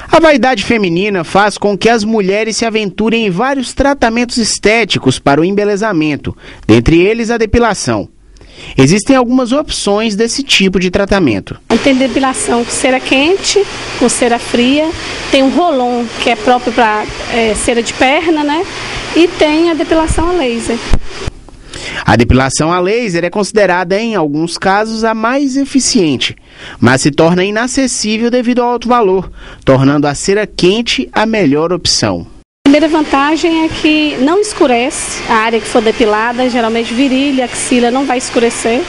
A vaidade feminina faz com que as mulheres se aventurem em vários tratamentos estéticos para o embelezamento, dentre eles a depilação. Existem algumas opções desse tipo de tratamento. Tem depilação com cera quente, com cera fria, tem um rolon que é próprio para cera de perna, né? E tem a depilação a laser. A depilação a laser é considerada, em alguns casos, a mais eficiente, mas se torna inacessível devido ao alto valor, tornando a cera quente a melhor opção. A primeira vantagem é que não escurece a área que for depilada, geralmente virilha, axila não vai escurecer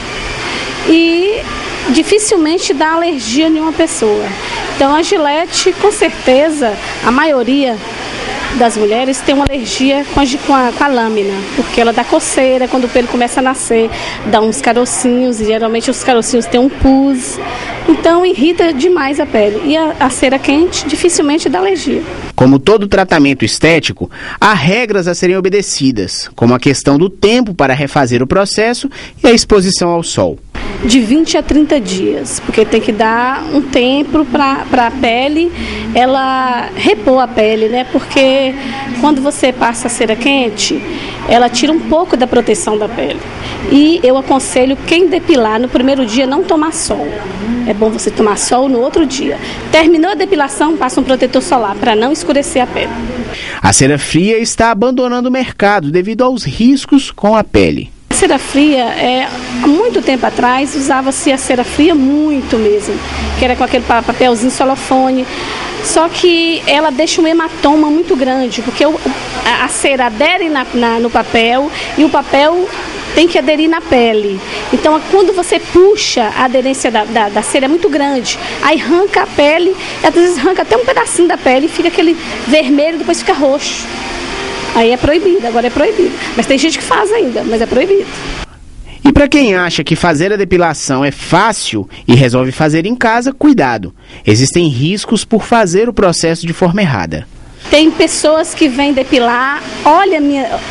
e dificilmente dá alergia a nenhuma pessoa. Então a Gillette, com certeza, a maioria das mulheres tem uma alergia com a lâmina, porque ela dá coceira, quando o pelo começa a nascer, dá uns carocinhos, e geralmente os carocinhos têm um pus, então irrita demais a pele. E a cera quente dificilmente dá alergia. Como todo tratamento estético, há regras a serem obedecidas, como a questão do tempo para refazer o processo e a exposição ao sol. De 20 a 30 dias, porque tem que dar um tempo para a pele, ela repor a pele, né? Porque quando você passa a cera quente, ela tira um pouco da proteção da pele. E eu aconselho quem depilar no primeiro dia não tomar sol. É bom você tomar sol no outro dia. Terminou a depilação, passa um protetor solar para não escurecer a pele. A cera fria está abandonando o mercado devido aos riscos com a pele. A cera fria, há muito tempo atrás, usava-se a cera fria muito mesmo, que era com aquele papelzinho celofane, só que ela deixa um hematoma muito grande, porque a cera adere no papel e o papel tem que aderir na pele. Então, quando você puxa, a aderência da cera é muito grande, aí arranca a pele, às vezes arranca até um pedacinho da pele e fica aquele vermelho e depois fica roxo. Aí é proibido, agora é proibido. Mas tem gente que faz ainda, mas é proibido. E para quem acha que fazer a depilação é fácil e resolve fazer em casa, cuidado. Existem riscos por fazer o processo de forma errada. Tem pessoas que vêm depilar, olha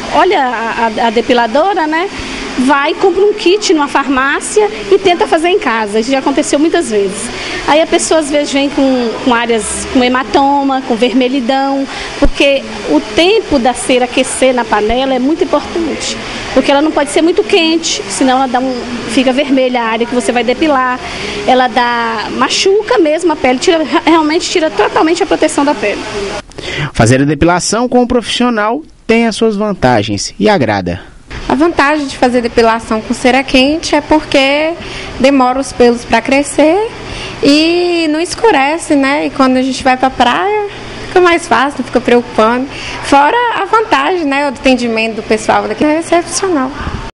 a depiladora, né? Vai, compra um kit numa farmácia e tenta fazer em casa. Isso já aconteceu muitas vezes. Aí a pessoa às vezes vem com áreas com hematoma, com vermelhidão, porque o tempo da cera aquecer na panela é muito importante. Porque ela não pode ser muito quente, senão ela fica vermelha a área que você vai depilar. Ela machuca mesmo a pele, realmente tira totalmente a proteção da pele. Fazer a depilação com um profissional tem as suas vantagens e agrada. A vantagem de fazer depilação com cera quente é porque demora os pelos para crescer e não escurece, né? E quando a gente vai para a praia, fica mais fácil, não fica preocupando. Fora a vantagem, né? O atendimento do pessoal daqui é excepcional.